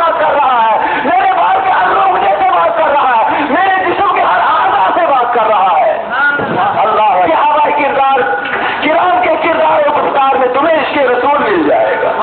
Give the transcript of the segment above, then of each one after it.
بات کر رہا ہے، میرے بال کے ہر روکنے سے بات کر رہا ہے، میرے جسم کے ہر اعضاء سے بات کر رہا ہے۔ اللہ صحابہ کردار کرام کے کردار و گفتار میں تمہیں اس کے رسول مل جائے گا۔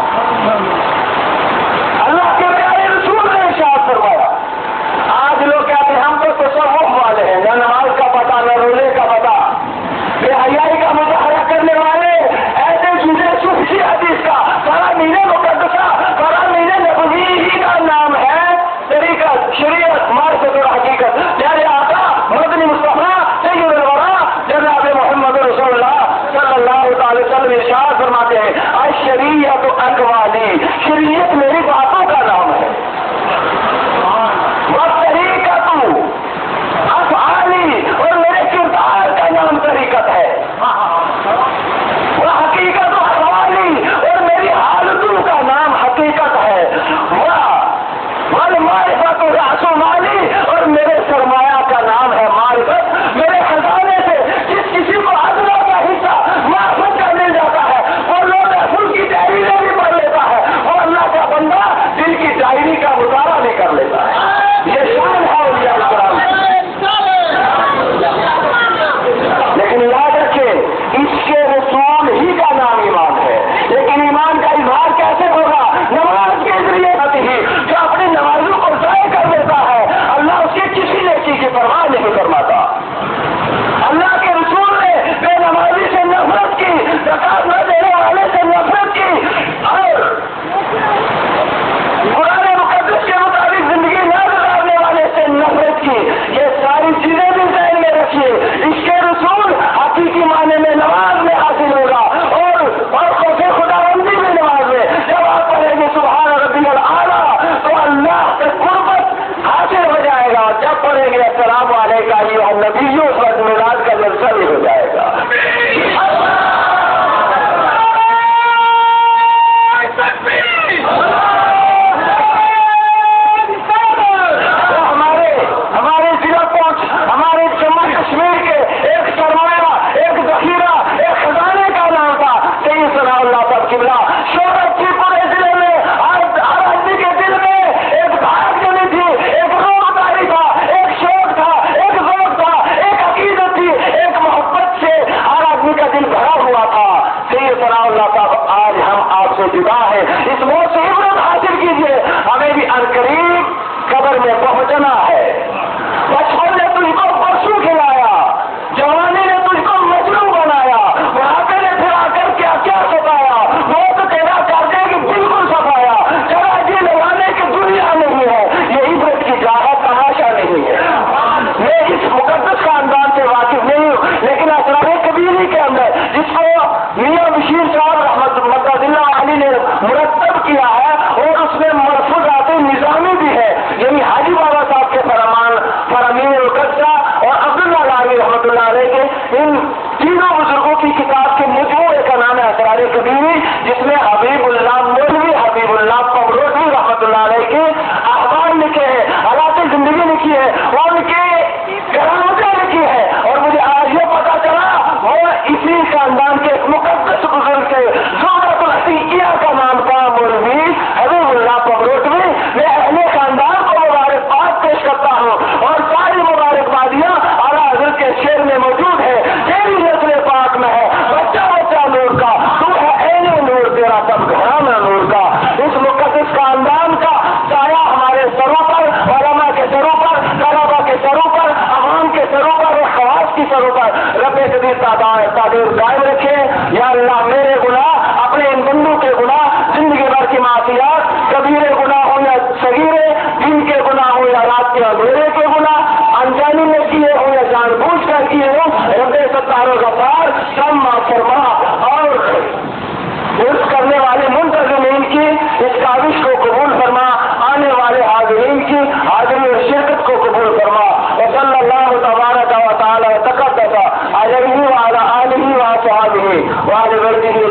اللہ کے پیارے رسول نے ارشاد فرمایا۔ آج لوگ کہتے ہیں ہم تو تصوف والے ہیں، نہ نماز کا پتہ نہ روزے کا پتہ، بے حیائی کا مظاہرہ کرنے والے، ایسے جھوٹے صوفی حدیث کا فرامین مقدسہ، فرامین نبوی ہی کا نام ہے طریقت، شریعت، معرفت اور حقیقت۔ پیارے آقا مدنی مصطفیٰ سید الورا جناب محمد رسول اللہ صلی اللہ تعالی وسلم ارشاد فرماتے ہیں الشریعت اقوالی، شریعت میری باتوں کا نام ہے، والطریقت افعالی، اور میرے کردار کا نام طریقت ہے، حقیقت حوالی، اور میری حالتوں کا نام حقیقت ہے، معرفت راس مالی، اور میرے سرمایہ کا نام ہے معرفت۔ میرے خزانے سے جس کسی کو ادنا کا حصہ معرفت کا مل جاتا ہے وہ لوگ رسول کی ڈائری میں بھی پڑھ لیتا ہے، اور اللہ کا بندہ دل کی ڈائری کا مطالعہ بھی کر لیتا ہے۔ یہ شان ہے اولیاء کرام۔ لیکن یاد رکھیں اس کے رسول ہی کا نام ایمان ہے، لیکن ایمان کا اظہار کیسے ہوگا؟ نماز کے ذریعے ہی، جو اپنی نمازوں کو ضائع کر دیتا ہے اللہ اس کی کسی نیکی کی پرواہ نہیں فرماتا۔ اللہ کے رسول نے بے نمازی سے نفرت کی، زکات نہ دینے والے سے نفرت کی، اور قرآن مقدس کے مطابق زندگی نہ گزارنے والے سے نفرت کی۔ یہ ساری چیزیں بھی ذہن میں رکھیے، اس کے رسول حقیقی معنی میں نماز میں حاصل ہوگا، اور خوف خداوندی بھی نماز میں۔ جب آپ پڑھیں گے سبحان ربی الاعلیٰ تو اللہ سے قربت حاصل ہو جائے گا، اور جب پڑھیں گے السلام علیکم ایھا النبی اس وقت میلاد کا جلسہ بھی ہو جائے گا۔ ہمارے ضلع پہنچ، ہمارے جموں کشمیر کے ایک سرمایہ، ایک ذخیرہ، ایک خزانے کا نام تھا سید ثناء اللہ صاحب قبلہ۔ شہرت تھی پورے ضلع میں، ہر آدمی کے دل میں ایک بھاگ جمی تھی، ایک روزگاری تھا، ایک شوق تھا، ایک ذوق تھا، ایک عقیدت تھی، ایک محبت سے ہر آدمی کا دل بھرا ہوا تھا۔ سید ثناء اللہ صاحب آج ہم آپ سے جدا ہیں، اس موت سے عبرت حاصل کیجیے، ہمیں بھی عنقریب قبر میں پہنچنا ہے۔ بچپن نے تجھ کو پرسوں کھلایا، جوانی نے تجھ کو مجنون بنایا، بڑھاپے نے پھر آ کر کیا کیا ستایا، موت تیرا کر دے گی بالکل صفایا، چلا جی لگانے کی دنیا نہیں ہے، یہ عبرت کی جگہ تماشا نہیں ہے۔ میں اس مقدس خاندان سے واقف نہیں ہوں، لیکن اسرار کبیری کے اندر جس کو میاں بشیر صاحب رحمت اللہ علی نے مرتب کیا ہے، اور اس میں مرفوضات نظامی بھی ہے، یعنی حاجی بابا صاحب کے فرامین القدسہ اور عبداللہ لالی رحمۃ اللہ علیہ کے ان تینوں بزرگوں کی کتاب کے مجموعے کا نام ہے اسرار کبیری، جس میں حبیب اللہ مولوی حبیب اللہ پمروٹی رحمۃ اللہ علیہ کے احوال لکھے ہیں، حالات زندگی لکھی ہے، اور ان کی کرامتیں لکھی ہے، اور مجھے آج یہ پتا چلا وہ اسی خاندان کے ایک مقدس بزرگ سے زہرۃ العطیہ کا نام تھا مولوی حبیب اللہ پمروٹوی۔ میں اہل خاندان کو مبارکباد پیش کرتا ہوں، اور ساری مبارکبادیاں اعلیٰ حضرت کے شعر میں موجود ہے۔ تیری نسل پاک میں ہے بچہ بچہ نور کا، تو ہے عین نور تیرا سب گھرانا نور کا۔ اس مقدس خاندان کا سایہ ہمارے سروں پر، علماء کے سروں پر، طلباء کے سروں پر، عوام کے سروں پر، اور خواص کی سروں پر رب قدیر تعدیر قائم رکھے۔ یا اللہ میرے گناہ، اپنے ان بندوں کے گناہ، زندگی بھر کی معصیات، کبیرے گناہ ہو یا صغیرے، دن کے گناہ ہو یا رات کے اندھیرے کے گناہ، انجانی میں کیے ہو یا جان بوجھ کر کیے ہو، رب ستار و غفار سب معاف فرما، اور اس کرنے والے منتظمین کی اس کاوش کو قبول فرما، آنے والے حاضرین کی حاضری اور شرکت کو قبول فرما۔ وصلی اللہ تبارک و تعالی تقدس علیہ وعلی آلہ وصحبہ وعلی بیتہ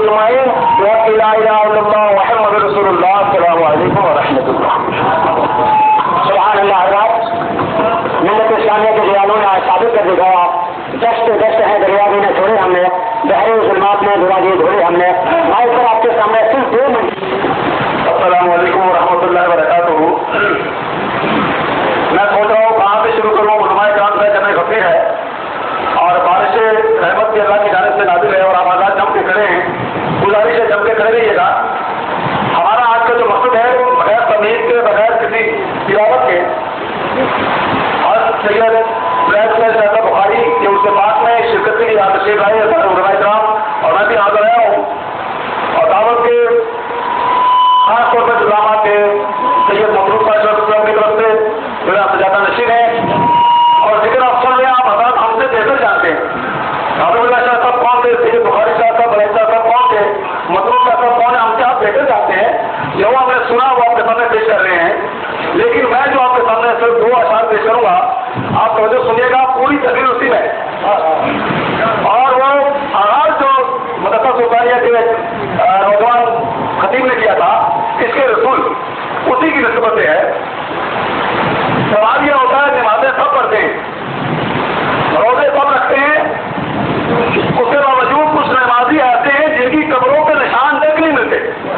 سید صاحب بخاری کے اس کے پاس میں شرکت کے لیے یہاں تشریف لائے کرام، اور میں بھی حاضر آیا ہوں، اور دعوت کے خاص طور پر علامہ کے سید مخلوق صاحب کی طرف سے میرا سجادہ نشین ہے، اور ذکر افسر میں آپ حضرات ہم سے بہتر جانتے ہیں عبد اللہ شاہ صاحب کون تھے، سید بخاری صاحب صاحب بلند صاحب کون تھے، مخلوق صاحب کون ہے، ہم سے آپ بہتر جانتے ہیں، جو ہم نے سنا وہ آپ کے سامنے پیش کر رہے ہیں، لیکن میں جو آپ کے سامنے صرف 2 اشعار پیش کروں گا، آپ توجہ سنیے گا، پوری تقریر اسی میں، اور وہ آغاز جو مدرسہ سلطانیہ کے نوجوان خطیب نے کیا تھا اس کے رسول اسی کی نسبت سے ہے۔ سوال یہ ہوتا ہے نمازیں سب پڑھتے ہیں، روزے سب رکھتے ہیں، اس کے باوجود کچھ نمازی ایسے ہیں جن کی قبروں کے نشان تک نہیں ملتے۔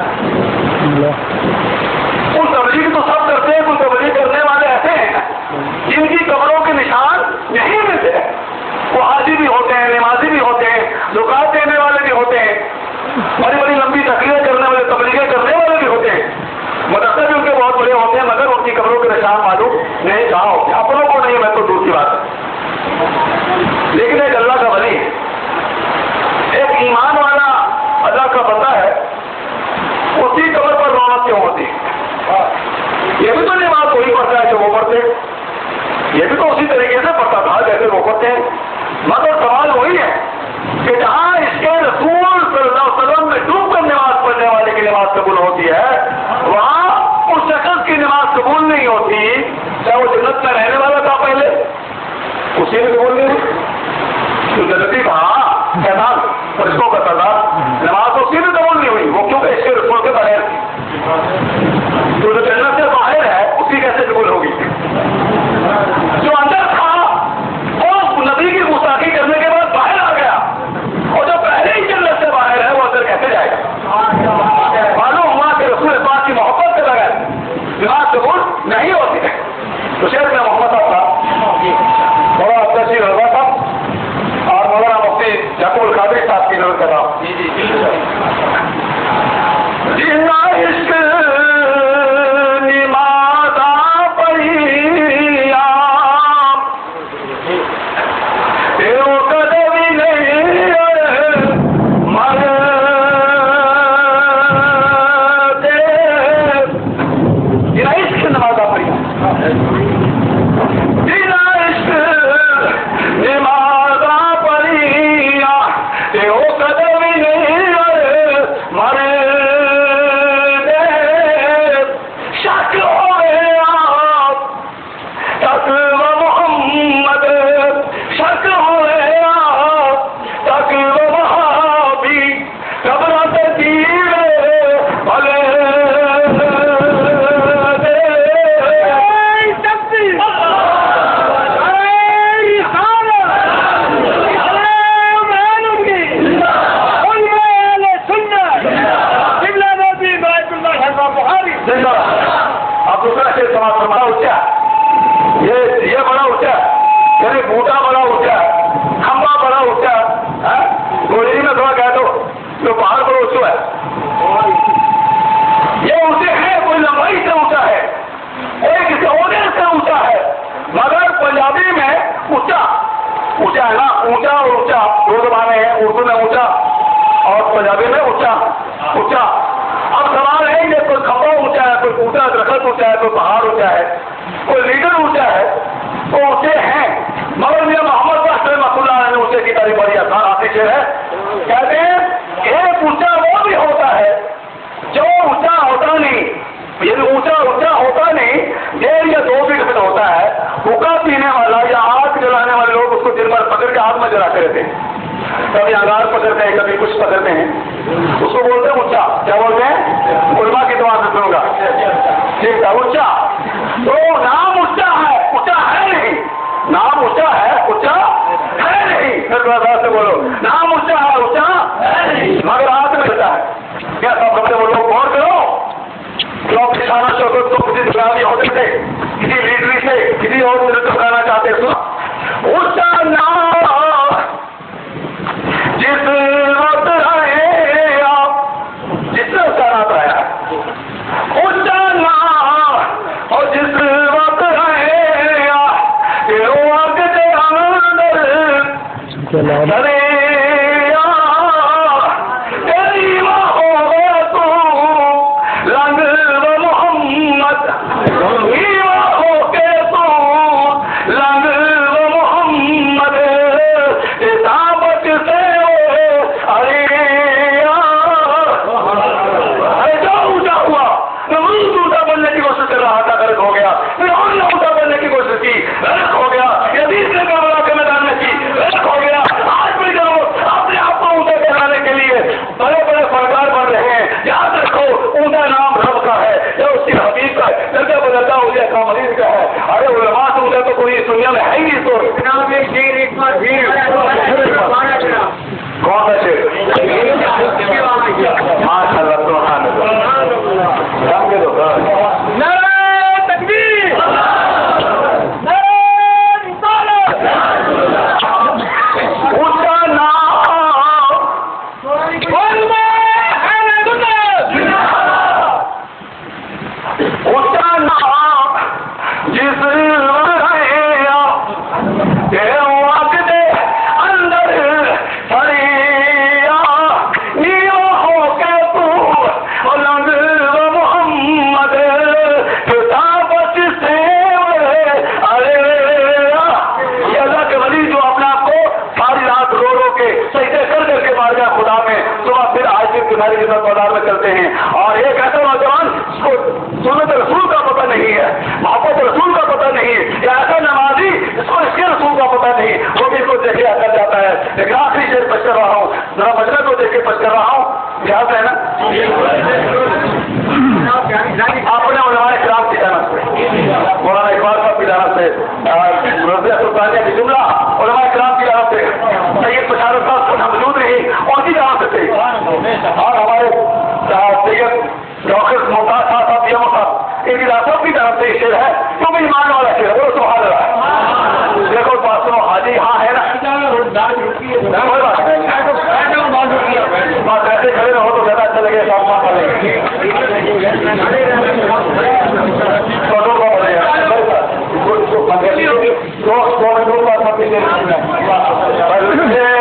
کچھ تبلیغ تو سب کرتے ہیں، کچھ تبلیغ کرنے والے ایسے ہیں جن کی قبروں کے نشان نہیں ملتے، وہ حاجی بھی ہوتے ہیں، نمازی بھی ہوتے ہیں، زکات دینے والے بھی ہوتے ہیں، بڑی بڑی لمبی تقریریں کرنے والے، تبلیغیں کرنے والے بھی ہوتے ہیں، مدرسے بھی ان کے بہت بڑے ہوتے ہیں، مگر ان کی قبروں کے نشان معلوم نہیں کہاں ہوتے، اپنوں کو نہیں، میں تو دور کی بات ہے۔ لیکن ایک اللہ کا ولی ہے، ایک ایمان والا اللہ کا بندہ ہے، اسی قبر پر رونق کیوں ہوتی ہے؟ یہ بھی تو نماز وہی پڑھتا ہے جو وہ پڑھتے، یہ بھی تو اسی طریقے سے پڑھتا تھا جیسے وہ پڑھتے ہیں، مگر سوال وہی ہے کہ جہاں اس کے رسول صلی اللہ علیہ وسلم میں ڈوب کر نماز پڑھنے والے کی نماز قبول ہوتی ہے، وہاں اس شخص کی نماز قبول نہیں ہوتی، چاہے وہ جنت میں رہنے والا تھا پہلے، اسی نے قبول نہیں ہوئی، جو جنتی تھا شیطان فرشتوں کا سردار، نماز اسی نے قبول نہیں ہوئی، وہ کیونکہ اس کے رسول کے بغیر تھی، تو جو جنت سے باہر ہے اسی کیسے قبول ہوگی؟ جو اندر تھا وہ نبی کی گستاخی کرنے کے بعد باہر آ گیا، اور جو پہلے ہی جنت سے باہر ہے وہ اندر کیسے جائے گا؟ معلوم ہوا کہ رسول پاک کی محبت کے بغیر نماز قبول نہیں ہوتی ہے۔ تو شیخ میں محمد صاحب تھا، مولانا عبدالشیر رضا صاحب اور مولانا مفتی یعقوب القادری صاحب کی ضرورت کر رہا ہوں۔ جنا عشق نمازاں پڑھیا تیرو کدے بھی نہیں مر دے، جنا عشق نمازاں پڑھیا، جنا عشق نمازاں پڑھیا تیرو کدے بھی نہیں مر یہ بڑا اونچا، یعنی بوٹا بڑا اونچا، کھمبا بڑا اونچا، گولی میں تھوڑا کہہ دو جو پہاڑ بڑا اونچا ہے، یہ اونچے ہیں، کوئی لمبائی سے اونچا ہے، کوئی کسی عہدے سے اونچا ہے، مگر پنجابی میں اونچا اونچا ہے نا، اونچا اور اونچا دو زبانیں ہیں، اردو میں اونچا اور پنجابی میں اونچا اونچا۔ اب سوال ہے کہ کوئی کھمبا اونچا ہے، کوئی اونچا درخت اونچا ہے، کوئی پہاڑ اونچا ہے، کوئی لیڈر اونچا ہے، تو اونچے ہیں، مگر میاں محمد رحمۃ اللہ نے اونچے کی تعریف بڑی آسان آتی ہے، کہتے ہیں ایک اونچا وہ بھی ہوتا ہے جو اونچا ہوتا نہیں، یعنی اونچا ہوتا نہیں، 1.5 یا 2 فٹ میں ہوتا ہے، حکا پینے والا یا آگ جلانے والے لوگ اس کو دن بھر پکڑ کے آگ میں جلاتے رہتے ہیں، کبھی انگار پکڑتے ہیں، کبھی کچھ پکڑتے ہیں، اس کو بولتے ہیں اونچا، کیا بولتے ہیں؟ علماء کی دعا سے سنوں گا، ٹھیک ہے، اونچا، تو نام اونچا ہے نہیں، نام اونچا ہے نہیں، پھر سے بولو، نام اونچا ہے مگر ہاتھ میں ہوتا ہے، کیا سب کپڑے وہ لوگ غور کرو، لوگ کسانہ شوقت کو کسی دلاوی ہوتے تھے، کسی لیڈری سے کسی اور سے چکانا چاہتے سو اونچا نام جس وقت آئے آپ، جس نے سرات آیا اونچا نام اور جس وقت آئے آپ میں ہے ہی تو کون سا شیر؟ ماشاء اللہ سبحان اللہ سمجھے دو نعرہ تکبیر اونچا نام اونچا نام جس بازار میں چلتے ہیں اور ایک ایسا نوجوان جس کو سنت رسول کا پتہ نہیں ہے، محبت رسول کا پتہ نہیں ہے، یا ایسا نمازی جس کو اس کے رسول کا پتہ نہیں، وہ بھی اس کو دیکھ کے کر جاتا ہے. لیکن آخری شیر پچ کر رہا ہوں، ذرا مجرا کو دیکھ کے پچ کر رہا ہوں. یاد ہے نا اپنے علماء کرام کی جانب سے، مولانا اقبال صاحب کی جانب سے، رضیہ سلطانیہ کی جملہ علماء کرام کی جانب سے، سید بشارت صاحب کو موجود رہی ان کی جانب سے تھے، اور ہمارے سید ڈاکٹر ممتاز صاحب یہ صاحب ان کی سب کی طرف سے یہ شعر ہے تو بھی ایمان والا شعر ہے. وہ سبحان اللہ. دیکھو بات سنو حاجی ہاں ہے نا بات ایسے کھڑے رہو تو زیادہ اچھا لگے صاحب کا بولے